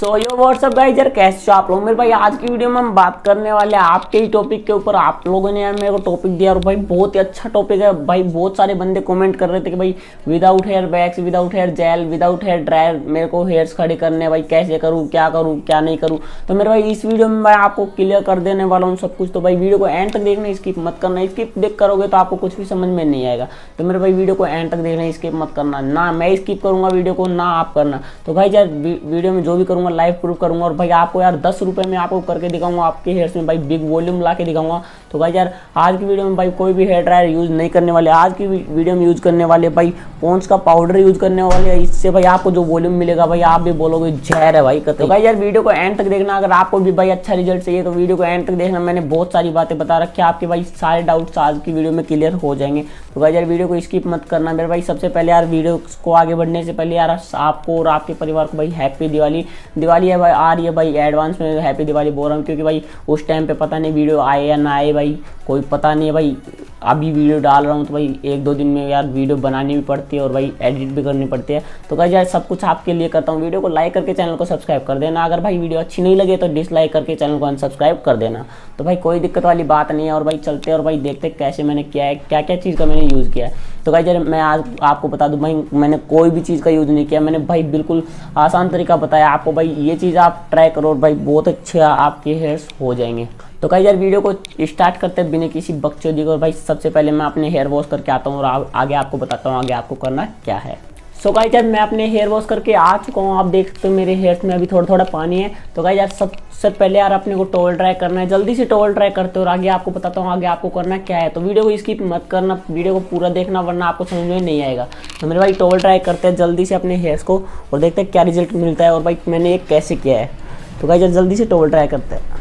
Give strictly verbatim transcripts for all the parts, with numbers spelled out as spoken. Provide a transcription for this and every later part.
सो यो WhatsApp guys, यार कैसे हो आप लोग मेरे भाई। आज की वीडियो में हम बात करने वाले हैं आपके ही टॉपिक के ऊपर। आप लोगों ने यार मेरे को टॉपिक दिया और भाई बहुत ही अच्छा टॉपिक है भाई। बहुत सारे बंदे कमेंट कर रहे थे कि भाई without hair wax, without hair gel, without hair dryer मेरे को हेयर्स खड़े करने, भाई कैसे करूँ, क्या करूँ, क्या नहीं करूँ। तो मेरे भाई इस वीडियो में मैं आपको क्लियर कर देने वाला हूँ सब कुछ। तो भाई वीडियो को एंड तक देखना, स्किप मत करना। स्किप देख करोगे तो आपको कुछ भी समझ में नहीं आएगा। तो मेरे भाई वीडियो को एंड तक देखना, स्किप मत करना। ना मैं स्किप करूँगा वीडियो को, ना आप करना। तो भाई यार वीडियो में जो भी करूँगा लाइव प्रूफ करूँगा। और भाई आपको यार दस रुपए में आपको करके दिखाऊंगा आपके हेयर्स में भाई बिग वॉल्यूम ला के दिखाऊंगा। तो भाई यार आज की वीडियो में भाई कोई भी हेयर ड्रायर यूज नहीं करने वाले। आज की वीडियो में यूज करने वाले भाई पॉन्ड्स का पाउडर यूज करने वाले। इससे भाई आपको जो वॉल्यूम मिलेगा भाई आप भी बोलोगे जहर है भाई कतई। तो भाई यार वीडियो को एंड तक देखना। अगर आपको भी भाई अच्छा रिजल्ट चाहिए तो वीडियो को एंड तक देखना। मैंने बहुत सारी बातें बता रखी है, आपके भाई सारे डाउट्स आज की वीडियो में क्लियर हो जाएंगे। तो भाई यार वीडियो को स्किप मत करना मेरे भाई। सबसे पहले यार वीडियो को आगे बढ़ने से पहले यार आपको और आपके परिवार को भाई हैप्पी दिवाली। दिवाली है भाई आ रही है भाई, एडवांस में हैप्पी दिवाली बोल रहा हूँ। क्योंकि भाई उस टाइम पे पता नहीं वीडियो आए या ना आए भाई, कोई पता नहीं है भाई। अभी वीडियो डाल रहा हूँ तो भाई एक दो दिन में यार वीडियो बनानी भी पड़ती है और भाई एडिट भी करनी पड़ती है। तो भाई यार सब कुछ आपके लिए करता हूँ। वीडियो को लाइक करके चैनल को सब्सक्राइब कर देना। अगर भाई वीडियो अच्छी नहीं लगे तो डिसलाइक करके चैनल को अनसब्सक्राइब कर देना। तो भाई कोई दिक्कत वाली बात नहीं है। और भाई चलते हैं और भाई देखते कैसे मैंने किया है, क्या क्या चीज़ का मैंने यूज़ किया है। तो भाई यार मैं आज आपको बता दूं भाई मैंने कोई भी चीज़ का यूज़ नहीं किया। मैंने भाई बिल्कुल आसान तरीका बताया आपको। भाई ये चीज़ आप ट्राई करो और भाई बहुत अच्छे आपके हेयर्स हो जाएंगे। तो भाई यार वीडियो को स्टार्ट करते हैं बिना किसी बकचोदी को। और भाई सबसे पहले मैं अपने हेयर वॉश करके आता हूँ और आगे आपको बताता हूँ आगे आपको करना क्या है। सो so गाइस यार मैं अपने हेयर वॉश करके आ चुका हूँ। आप देख सकते हो मेरे हेयर्स में अभी थोड़ा थोड़ा पानी है। तो गाइस यार सबसे पहले यार अपने को टॉवल ड्राई करना है। जल्दी से टॉवल ड्राई करते हो और आगे आपको बताता हूँ आगे आपको करना क्या है। तो वीडियो को स्किप मत करना, वीडियो को पूरा देखना वरना आपको समझ में नहीं आएगा। तो मेरे भाई टॉवल ड्राई करते हैं जल्दी से अपने हेयर्स को और देखते हैं क्या रिजल्ट मिलता है और भाई मैंने ये कैसे किया है। तो गाइस यार जल्दी से टॉवल ड्राई करते हैं।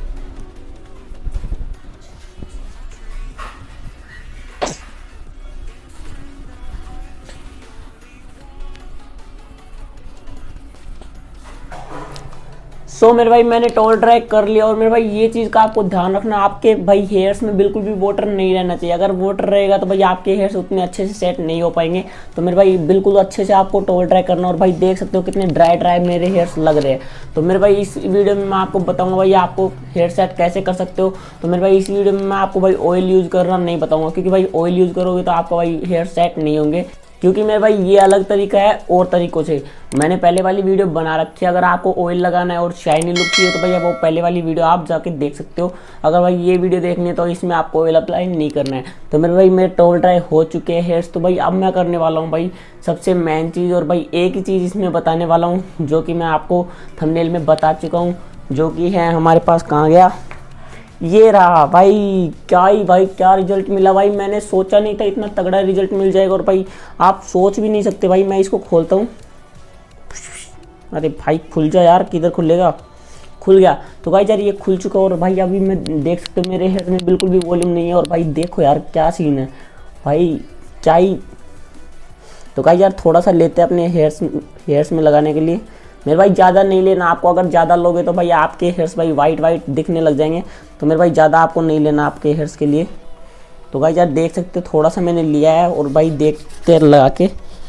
सो so, मेरे भाई मैंने टॉवल ड्राई कर लिया। और मेरे भाई ये चीज़ का आपको ध्यान रखना, आपके भाई हेयर्स में बिल्कुल भी वाटर नहीं रहना चाहिए। अगर वाटर रहेगा तो भाई आपके हेयर्स उतने अच्छे से सेट नहीं हो पाएंगे। तो मेरे भाई बिल्कुल अच्छे से आपको टॉवल ड्राई करना। और भाई देख सकते हो कितने ड्राई ड्राई मेरे हेयर्स लग रहे हैं। तो मेरे भाई इस वीडियो में मैं आपको बताऊँगा भाई आपको हेयर सेट कैसे कर सकते हो। तो मेरे भाई इस वीडियो में मैं आपको भाई ऑयल यूज़ करना नहीं बताऊँगा, क्योंकि भाई ऑयल यूज़ करोगे तो आपका भाई हेयर सेट नहीं होंगे। क्योंकि मेरे भाई ये अलग तरीका है और तरीकों से मैंने पहले वाली वीडियो बना रखी है। अगर आपको ऑयल लगाना है और शाइनी लुक चाहिए तो भैया वो पहले वाली वीडियो आप जाके देख सकते हो। अगर भाई ये वीडियो देखनी है तो इसमें आपको ऑयल अप्लाई नहीं करना है। तो मेरे भाई मेरे टॉवल ड्राई हो चुके हैं हेयर्स। तो भाई अब मैं करने वाला हूँ भाई सबसे मेन चीज़। और भाई एक ही चीज़ इसमें बताने वाला हूँ जो कि मैं आपको थंबनेल में बता चुका हूँ, जो कि है हमारे पास कहाँ गया, ये रहा भाई। क्या ही भाई क्या रिजल्ट मिला भाई। मैंने सोचा नहीं था इतना तगड़ा रिजल्ट मिल जाएगा। और भाई आप सोच भी नहीं सकते भाई। मैं इसको खोलता हूँ, अरे भाई खुल जा यार, किधर खुलेगा, खुल गया। तो भाई यार ये खुल चुका है। और भाई अभी मैं देख सकते हो मेरे हेयर में बिल्कुल भी वॉल्यूम नहीं है। और भाई देखो यार क्या सीन है भाई, क्या ही। तो भाई यार थोड़ा सा लेते हैं अपने हेयर्स हेयर्स में लगाने के लिए। मेरे भाई ज़्यादा नहीं लेना आपको। अगर ज़्यादा लोगे तो भाई आपके हेयर्स भाई वाइट वाइट दिखने लग जाएंगे। तो मेरे भाई ज़्यादा आपको नहीं लेना आपके हेयर्स के लिए। तो भाई यार देख सकते हो थोड़ा सा मैंने लिया है। और भाई देखते लगा के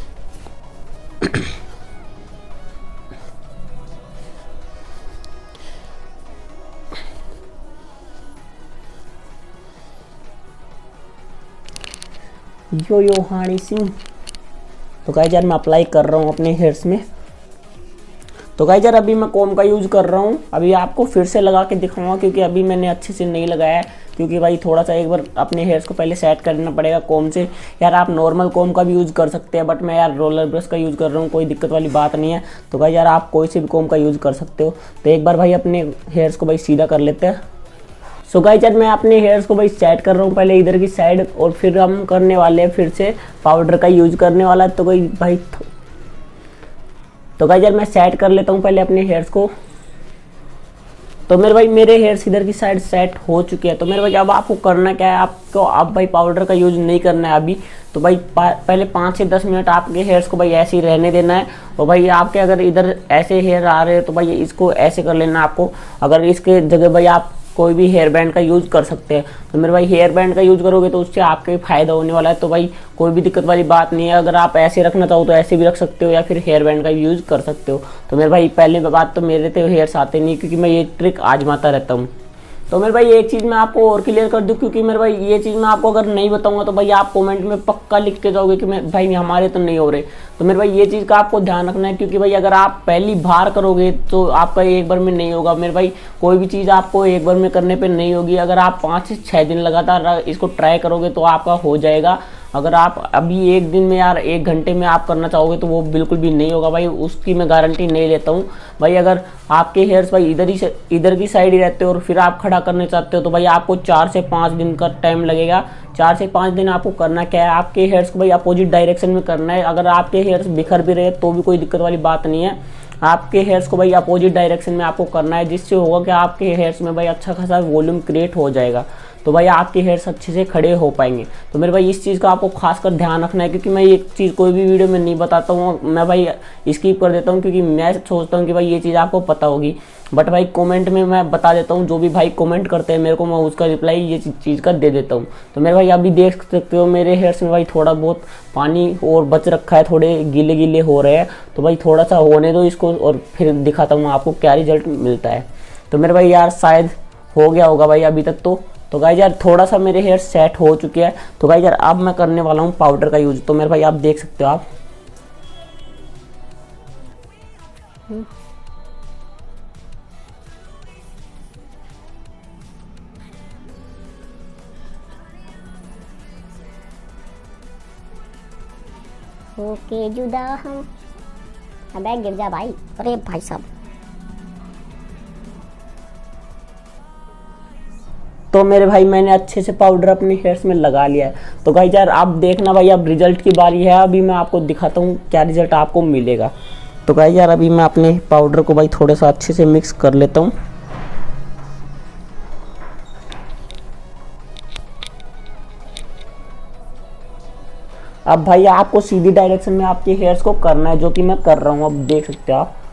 यो यो हाड़ी सिंह। तो गाइस यार मैं अप्लाई कर रहा हूँ अपने हेयर्स में। तो गाइस यार अभी मैं कोम का यूज़ कर रहा हूँ। अभी आपको फिर से लगा के दिखाऊंगा क्योंकि अभी मैंने अच्छे से नहीं लगाया है। क्योंकि भाई थोड़ा सा एक बार अपने हेयर्स को पहले सेट करना पड़ेगा कोम से। यार आप नॉर्मल कोम का भी यूज़ कर सकते हैं, बट मैं यार रोलर ब्रश का यूज़ कर रहा हूँ, कोई दिक्कत वाली बात नहीं है। तो भाई यार आप कोई से भी कोम का यूज़ कर सकते हो। तो एक बार भाई अपने हेयर्स को भाई सीधा कर लेते हैं। सो गाइस यार मैं अपने हेयर्स को भाई सेट कर रहा हूँ पहले इधर की साइड। और फिर हम करने वाले हैं फिर से पाउडर का यूज़ करने वाला है। तो कोई भाई तो गाइस यार मैं सेट कर लेता हूँ पहले अपने हेयर्स को। तो मेरे भाई मेरे हेयर्स इधर की साइड सेट हो चुके हैं। तो मेरे भाई अब आपको करना क्या है, आपको अब भाई पाउडर का यूज़ नहीं करना है अभी। तो भाई पहले पाँच से दस मिनट आपके हेयर्स को भाई ऐसे ही रहने देना है। और भाई आपके अगर इधर ऐसे हेयर आ रहे हैं तो भाई इसको ऐसे कर लेना आपको। अगर इसके जगह भाई आप कोई भी हेयर बैंड का यूज़ कर सकते हैं। तो मेरे भाई हेयर बैंड का यूज़ करोगे तो उससे आपका ही फायदा होने वाला है। तो भाई कोई भी दिक्कत वाली बात नहीं है, अगर आप ऐसे रखना चाहो तो ऐसे भी रख सकते हो या फिर हेयर बैंड का यूज़ कर सकते हो। तो मेरे भाई पहले बात तो मेरे तो हेयर्स आते नहीं, क्योंकि मैं ये ट्रिक आजमाता रहता हूँ। तो मेरे भाई एक चीज़ मैं आपको और क्लियर कर दूं, क्योंकि मेरे भाई ये चीज़ मैं आपको अगर नहीं बताऊंगा तो भाई आप कमेंट में पक्का लिख के जाओगे कि मैं भाई हमारे तो नहीं हो रहे। तो मेरे भाई ये चीज़ का आपको ध्यान रखना है, क्योंकि भाई अगर आप पहली बार करोगे तो आपका एक बार में नहीं होगा। मेरे भाई कोई भी चीज़ आपको एक बार में करने पर नहीं होगी। अगर आप पाँच से छः दिन लगातार इसको ट्राई करोगे तो आपका हो जाएगा। अगर आप अभी एक दिन में यार एक घंटे में आप करना चाहोगे तो वो बिल्कुल भी नहीं होगा भाई, उसकी मैं गारंटी नहीं लेता हूँ भाई। अगर आपके हेयर्स भाई इधर ही से इधर की साइड ही रहते हो और फिर आप खड़ा करना चाहते हो तो भाई आपको चार से पाँच दिन का टाइम लगेगा। चार से पाँच दिन आपको करना क्या है, आपके हेयर्स को भाई अपोजिट डायरेक्शन में करना है। अगर आपके हेयर्स बिखर भी रहे तो भी कोई दिक्कत वाली बात नहीं है, आपके हेयर्स को भाई अपोजिट डायरेक्शन में आपको करना है, जिससे होगा कि आपके हेयर्स में भाई अच्छा खासा वॉल्यूम क्रिएट हो जाएगा। तो भाई आपके हेयर्स अच्छे से खड़े हो पाएंगे। तो मेरे भाई इस चीज़ का आपको खासकर ध्यान रखना है, क्योंकि मैं एक चीज़ कोई भी वीडियो में नहीं बताता हूँ, मैं भाई स्किप कर देता हूँ, क्योंकि मैं सोचता हूँ कि भाई ये चीज़ आपको पता होगी। बट भाई कमेंट में मैं बता देता हूँ, जो भी भाई कमेंट करते हैं मेरे को मैं उसका रिप्लाई ये चीज़ का दे देता हूँ। तो मेरे भाई अभी देख सकते हो मेरे हेयर्स में भाई थोड़ा बहुत पानी और बच रखा है, थोड़े गीले गीले हो रहे हैं। तो भाई थोड़ा सा होने दो इसको और फिर दिखाता हूँ आपको क्या रिजल्ट मिलता है। तो मेरे भाई यार शायद हो गया होगा भाई अभी तक तो तो गाइस यार थोड़ा सा मेरे हेयर सेट हो चुके हैं। तो गाइस यार अब मैं करने वाला हूँ पाउडर का यूज। तो मेरे भाई आप देख सकते हो आप ओके जुदा हम, अबे गिर जा भाई, अरे भाई साहब। तो मेरे भाई मैंने अच्छे से पाउडर अपने हेयर्स में लगा लिया है। तो गाइस यार आप देखना भाई, अब रिजल्ट की बारी है, अभी मैं आपको दिखाता हूँ क्या रिजल्ट आपको मिलेगा। तो गाइस यार अभी मैं अपने पाउडर को भाई थोड़ा सा अच्छे से मिक्स कर लेता हूँ। अब भाई आपको सीधी डायरेक्शन में आपके हेयर्स को करना है, जो कि मैं कर रहा हूँ, अब देख सकते हो आप।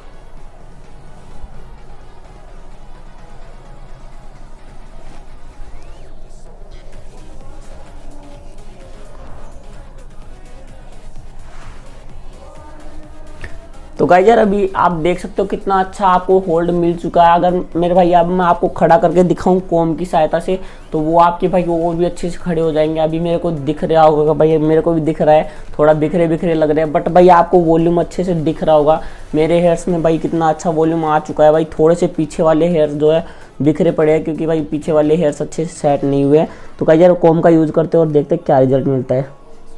तो गाइस यार अभी आप देख सकते हो कितना अच्छा आपको होल्ड मिल चुका है। अगर मेरे भाई अब मैं आपको खड़ा करके दिखाऊं कॉम की सहायता से तो वो आपके भाई वो भी अच्छे से खड़े हो जाएंगे। अभी मेरे को दिख रहा होगा भाई, मेरे को भी दिख रहा है, थोड़ा बिखरे बिखरे लग रहे हैं, बट भाई आपको वॉल्यूम अच्छे से दिख रहा होगा। मेरे हेयर्स में भाई कितना अच्छा वॉल्यूम आ चुका है भाई। थोड़े से पीछे वाले हेयर्स जो है बिखरे पड़े हैं, क्योंकि भाई पीछे वाले हेयर्स अच्छे से सेट नहीं हुए हैं। तो गाइस यार कॉम का यूज़ करते हैं और देखते हैं क्या रिजल्ट मिलता है।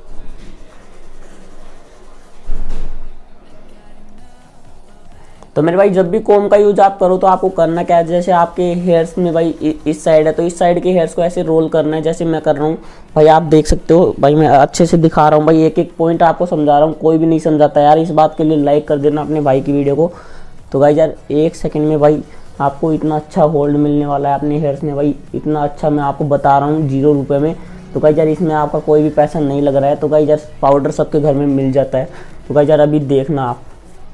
तो मेरे भाई जब भी कॉम का यूज आप करो तो आपको करना क्या है, जैसे आपके हेयर्स में भाई इस साइड है तो इस साइड के हेयर्स को ऐसे रोल करना है, जैसे मैं कर रहा हूँ भाई। आप देख सकते हो भाई, मैं अच्छे से दिखा रहा हूँ भाई, एक एक पॉइंट आपको समझा रहा हूँ। कोई भी नहीं समझाता यार, इस बात के लिए लाइक कर देना अपने भाई की वीडियो को। तो भाई यार एक सेकेंड में भाई आपको इतना अच्छा होल्ड मिलने वाला है अपने हेयर्स में भाई, इतना अच्छा मैं आपको बता रहा हूँ जीरो रुपये में। तो भाई यार इसमें आपका कोई भी पैसा नहीं लग रहा है। तो भाई यार पाउडर सबके घर में मिल जाता है। तो भाई यार अभी देखना आप,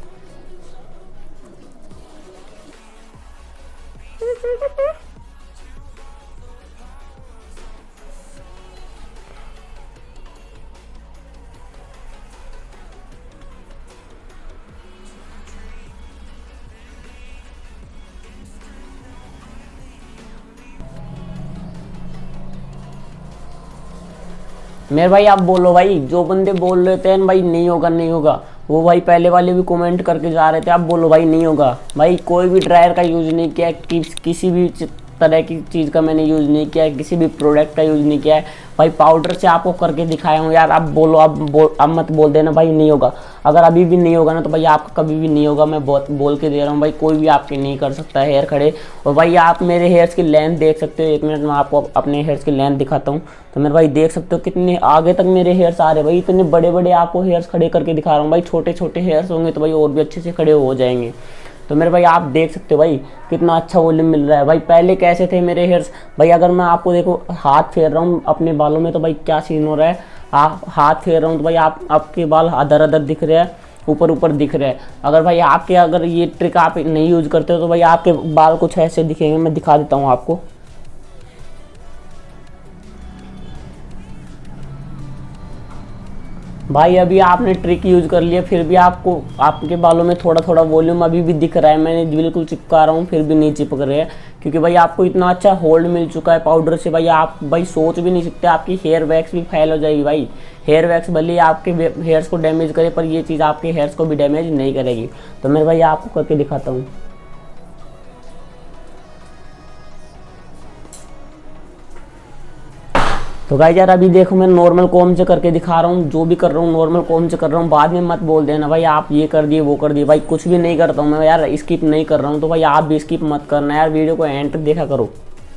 मेरे भाई आप बोलो भाई, जो बंदे बोल रहे थे भाई नहीं होगा नहीं होगा, वो भाई पहले वाले भी कमेंट करके जा रहे थे, आप बोलो भाई नहीं होगा। भाई कोई भी ड्रायर का यूज़ नहीं किया, कि, किसी भी तरह की चीज़ का मैंने यूज़ नहीं किया है, किसी भी प्रोडक्ट का यूज़ नहीं किया है भाई। पाउडर से आपको करके दिखाया हूँ यार। आप बोलो, अब बोल अब मत बोल देना भाई नहीं होगा। अगर अभी भी नहीं होगा ना तो भाई आपका कभी भी नहीं होगा, मैं बहुत बोल के दे रहा हूँ भाई। कोई भी आपके नहीं कर सकता है हेयर खड़े। और भाई आप मेरे हेयर्स की लेंथ देख सकते हो, एक मिनट में आपको अपने हेयर्स की लेंथ दिखाता हूँ। तो मेरे भाई देख सकते हो कितने आगे तक मेरे हेयर्स आ रहे हैं भाई, इतने बड़े बड़े आपको हेयर्स खड़े करके दिखा रहा हूँ भाई। छोटे छोटे हेयर्स होंगे तो भाई और भी अच्छे से खड़े हो जाएंगे। तो मेरे भाई आप देख सकते हो भाई कितना अच्छा वॉल्यूम मिल रहा है भाई। पहले कैसे थे मेरे हेयर्स भाई, अगर मैं आपको देखो हाथ फेर रहा हूँ अपने बालों में तो भाई क्या सीन हो रहा है। आप हाथ फेर रहा हूँ तो भाई आप आपके बाल अदर अदर दिख रहे हैं, ऊपर ऊपर दिख रहे हैं। अगर भाई आपके अगर ये ट्रिक आप नहीं यूज़ करते हो तो भाई आपके बाल कुछ ऐसे दिखेंगे। मैं दिखा देता हूँ आपको, भाई अभी आपने ट्रिक यूज कर लिया, फिर भी आपको आपके बालों में थोड़ा थोड़ा वॉल्यूम अभी भी दिख रहा है। मैंने बिल्कुल चिपका रहा हूँ फिर भी नहीं चिपक रहे हैं, क्योंकि भाई आपको इतना अच्छा होल्ड मिल चुका है पाउडर से। भाई आप भाई सोच भी नहीं सकते, आपकी हेयर वैक्स भी फेल हो जाएगी। भाई हेयर वैक्स भले ही आपके हेयर्स को डैमेज करे, पर ये चीज़ आपके हेयर्स को भी डैमेज नहीं करेगी। तो मैं भाई आपको करके दिखाता हूँ। तो गाइस यार अभी देखो मैं नॉर्मल कॉम से करके दिखा रहा हूँ, जो भी कर रहा हूँ नॉर्मल कॉम से कर रहा हूँ। बाद में मत बोल देना भाई आप ये कर दिए वो कर दिए। भाई कुछ भी नहीं करता हूँ मैं यार, स्किप नहीं कर रहा हूँ। तो भाई आप भी स्किप मत करना यार, वीडियो को एंड तक देखा करो।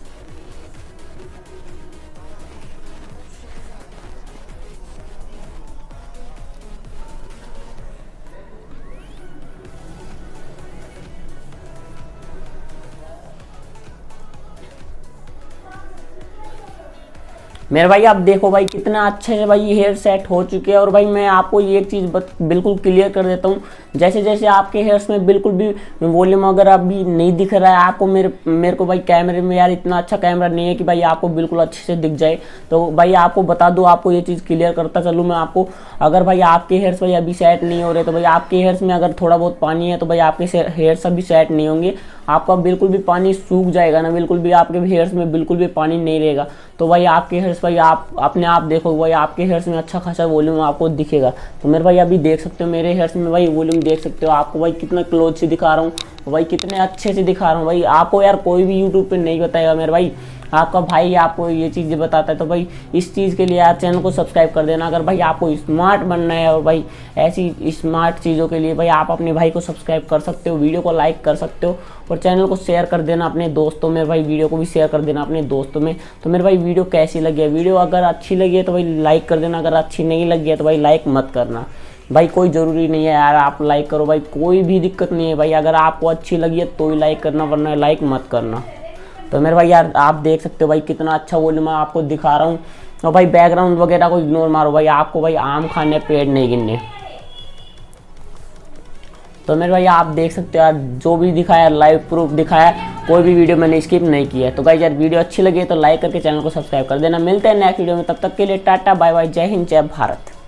मेरे भाई आप देखो भाई कितना अच्छे से भाई हेयर सेट हो चुके हैं। और भाई मैं आपको ये एक चीज़ बिल्कुल क्लियर कर देता हूँ, जैसे जैसे आपके हेयर्स में बिल्कुल भी वॉल्यूम अगर अभी नहीं दिख रहा है आपको, मेरे मेरे को भाई कैमरे में यार इतना अच्छा कैमरा नहीं है कि भाई आपको बिल्कुल अच्छे से दिख जाए। तो भाई आपको बता दूँ, आपको ये चीज़ क्लियर करता चलूँ मैं आपको। अगर भाई आपके हेयर्स भाई अभी सेट नहीं हो रहे, तो भाई आपके हेयर्स में अगर थोड़ा बहुत पानी है तो भाई आपके हेयर्स अभी सेट नहीं होंगे। आपका बिल्कुल भी पानी सूख जाएगा ना, बिल्कुल भी आपके हेयर्स में बिल्कुल भी पानी नहीं रहेगा। तो भाई आपके हेयर्स भाई आप अपने आप देखो भाई आपके हेयर्स में अच्छा खासा वॉल्यूम आपको दिखेगा। तो मेरे भाई अभी देख सकते हो मेरे हेयर्स में भाई वॉल्यूम देख सकते हो। आपको भाई कितना क्लोज से दिखा रहा हूँ, भाई कितने अच्छे से दिखा रहा हूँ। भाई आपको यार कोई भी यूट्यूब पे नहीं बताएगा मेरे भाई, आपका भाई आपको ये चीज़ें बताता है। तो भाई इस चीज़ के लिए यार चैनल को सब्सक्राइब कर देना। अगर भाई आपको स्मार्ट बनना है और भाई ऐसी स्मार्ट चीज़ों के लिए भाई आप अपने भाई को सब्सक्राइब कर सकते हो, वीडियो को लाइक कर सकते हो और चैनल को शेयर कर देना अपने दोस्तों में। भाई वीडियो को भी शेयर कर देना अपने दोस्तों में। तो मेरे भाई वीडियो कैसी लगी है, वीडियो अगर अच्छी लगी है तो भाई लाइक कर देना, अगर अच्छी नहीं लगी है तो भाई लाइक मत करना। भाई कोई ज़रूरी नहीं है यार आप लाइक करो, भाई कोई भी दिक्कत नहीं है। भाई अगर आपको अच्छी लगी है तो ही लाइक करना, वरना लाइक मत करना। तो मेरे भाई यार आप देख सकते हो भाई कितना अच्छा वॉल्यूम मैं आपको दिखा रहा हूँ। और भाई बैकग्राउंड वगैरह को इग्नोर मारो, भाई आपको भाई आम खाने पेड़ नहीं गिनने। तो मेरे भाई आप देख सकते हो यार जो भी दिखाया लाइव प्रूफ दिखाया, कोई भी वीडियो मैंने स्किप नहीं किया है। तो गाइस यार वीडियो अच्छी लगी है तो लाइक करके चैनल को सब्सक्राइब कर देना। मिलते हैं नेक्स्ट वीडियो में, तब तक के लिए टाटा बाय बाय, जय हिंद जय भारत।